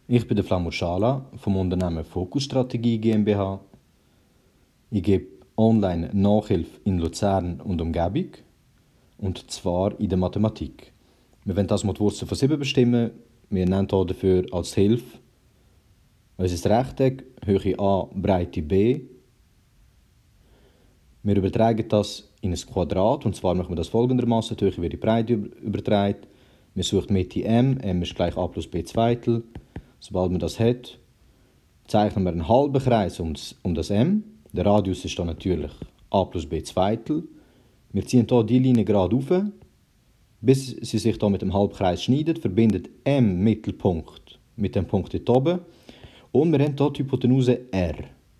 Ich bin der Flamur Schala vom Unternehmen Focus Strategie GmbH. Ich gebe online Nachhilfe in Luzern und Umgebung, und zwar in der Mathematik. Wir wollen das mit die Wurzel von 7 bestimmen. Wir nennen dafür als Hilfe unser Rechteck, Höhe a, Breite b. Wir übertragen das in ein Quadrat, und zwar machen wir das folgendermaßen: die Höhe wird die Breite übertragen. Wir suchen Mitte m, m ist gleich a plus b Zweitel. Sobald man das hat, zeichnen wir einen halben Kreis um das m. Der Radius ist dann natürlich a plus b Zweitel. Wir ziehen hier die Linie gerade auf, bis sie sich hier mit dem Halbkreis schneidet, verbindet m Mittelpunkt mit dem Punkt hier oben. Und wir haben hier die Hypotenuse r.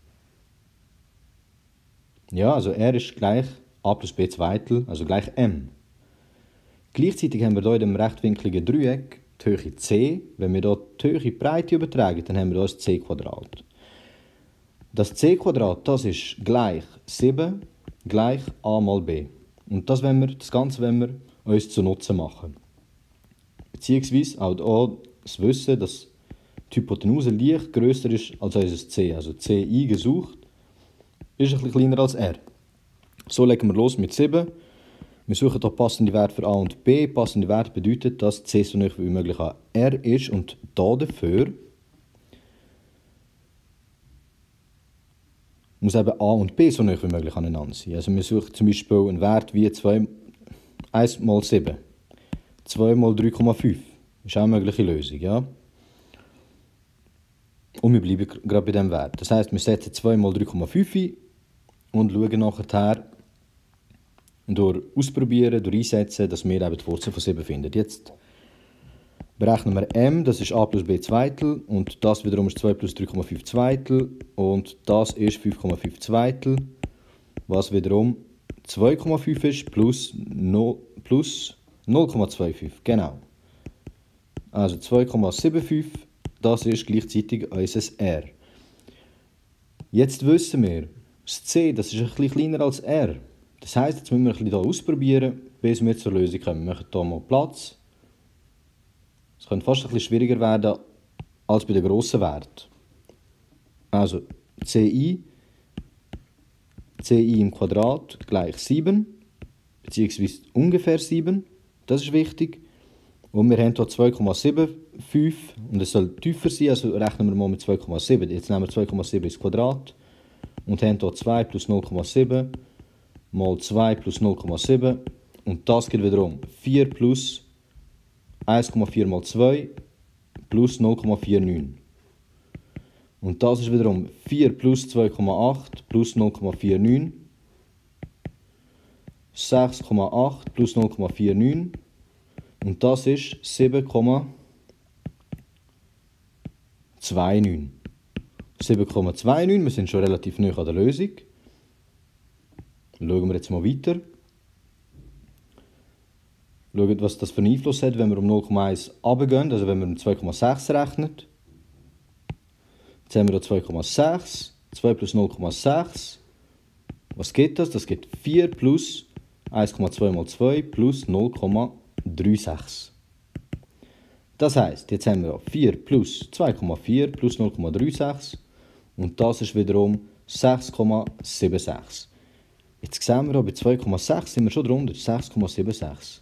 Ja, also r ist gleich a plus b Zweitel, also gleich m. Gleichzeitig haben wir hier in dem rechtwinkligen Dreieck die Höhe c. Wenn wir hier die Höhe Breite übertragen, dann haben wir hier das c². Das c², das ist gleich 7 gleich a mal b. Und das Ganze wollen wir uns zu Nutzen machen. Beziehungsweise auch hier das Wissen, dass die Hypotenuse leicht grösser ist als unser c. Also ci gesucht ist ein bisschen kleiner als r. So legen wir los mit 7. Wir suchen hier passende Werte für a und b. Passende Werte bedeutet, dass c so nah wie möglich an r ist, und dafür muss eben a und b so nah wie möglich aneinander sein. Also wir suchen zum Beispiel einen Wert wie 1 mal 7. 2 mal 3,5. Ist auch eine mögliche Lösung, ja? Und wir bleiben gerade bei diesem Wert. Das heisst, wir setzen 2 mal 3,5 ein und schauen nachher durch Ausprobieren, durch Einsetzen, dass wir eben die Wurzel von 7 finden. Jetzt berechnen wir m, das ist a plus b Zweitel, und das wiederum ist 2 plus 3,5 Zweitel, und das ist 5,5 Zweitel, was wiederum 2,5 ist plus 0,25, genau. Also 2,75, das ist gleichzeitig unser r. Jetzt wissen wir, das c, das ist ein bisschen kleiner als r. Das heisst, jetzt müssen wir ein bisschen hier ausprobieren, bis wir zur Lösung kommen. Wir machen hier mal Platz. Es könnte fast ein bisschen schwieriger werden als bei den grossen Werten. Also ci im Quadrat gleich 7, beziehungsweise ungefähr 7. Das ist wichtig. Und wir haben hier 2,75 und es soll tiefer sein, also rechnen wir mal mit 2,7. Jetzt nehmen wir 2,7 ins Quadrat und haben hier 2 plus 0,7 mal 2 plus 0,7, und das gibt wiederum 4 plus 1,4 mal 2 plus 0,49. Und das ist wiederum 4 plus 2,8 plus 0,49, 6,8 plus 0,49, und das ist 7,29. 7,29, wir sind schon relativ nah an der Lösung. Schauen wir jetzt mal weiter. Schauen, was das für einen Einfluss hat, wenn wir um 0,1 runtergehen, also wenn wir um 2,6 rechnen. Jetzt haben wir hier 2,6, 2 plus 0,6. Was gibt das? Das gibt 4 plus 1,2 mal 2 plus 0,36. Das heisst, jetzt haben wir 4 plus 2,4 plus 0,36, und das ist wiederum 6,76. Jetzt sehen wir, bei 2,6 sind wir schon drunter, 6,76.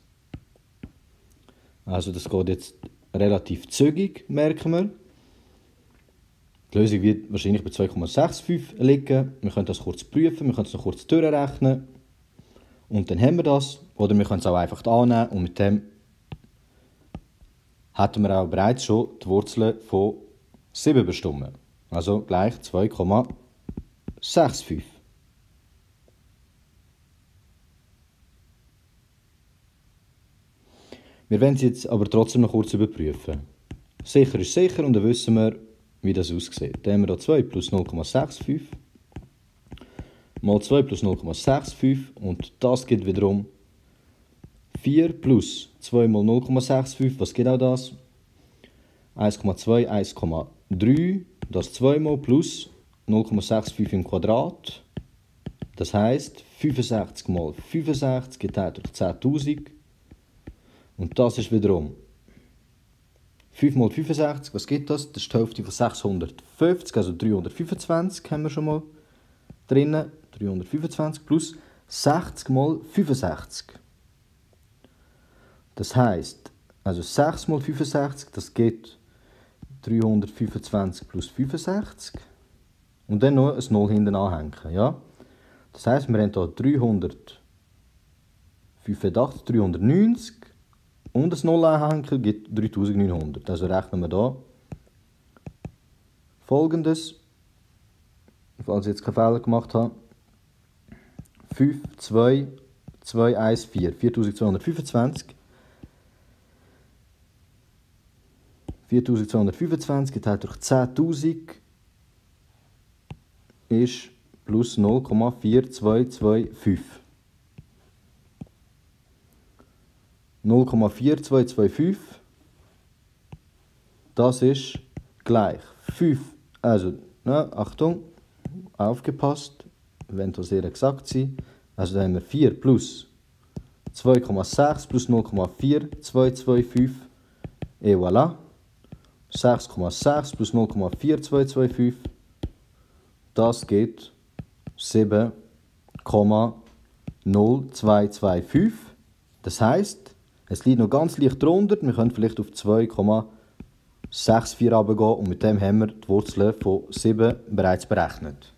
Also das geht jetzt relativ zügig, merken wir. Die Lösung wird wahrscheinlich bei 2,65 liegen. Wir können das kurz prüfen, wir können es noch kurz durchrechnen. Und dann haben wir das. Oder wir können es auch einfach annehmen, und mit dem hätten wir auch bereits schon die Wurzel von 7 bestimmt. Also gleich 2,65. Wir werden es jetzt aber trotzdem noch kurz überprüfen. Sicher ist sicher, und dann wissen wir, wie das aussieht. Dann haben wir hier 2 plus 0,65 mal 2 plus 0,65, und das gibt wiederum 4 plus 2 mal 0,65, was gibt auch das? 1,2, 1,3, das 2 mal plus 0,65 im Quadrat. Das heisst, 65 mal 65 geteilt durch 10.000. Und das ist wiederum 5 mal 65, was gibt das? Das ist die Hälfte von 650, also 325 haben wir schon mal drinnen. 325 plus 60 mal 65. Das heisst, also 6 mal 65, das gibt 325 plus 65. Und dann noch ein 0 hinten anhängen. Ja? Das heisst, wir haben hier 385, 390 und ein 0 anhängen gibt 3900. Also rechnen wir hier Folgendes, falls ich jetzt keinen Fehler gemacht habe. 5, 2, 2, 1, 4. 4225. 4225 geteilt durch 10.000 ist plus 0,4225. 0,4225, das ist gleich 5, also, Achtung, aufgepasst, wenn das sehr exakt sein. Also da haben wir 4 plus 2,6 plus 0,4225 et voilà. 6,6 plus 0,4225, das geht 7,0225. Das heisst, es liegt noch ganz leicht drunter, wir können vielleicht auf 2,64 runtergehen und mit dem haben wir die Wurzel von 7 bereits berechnet.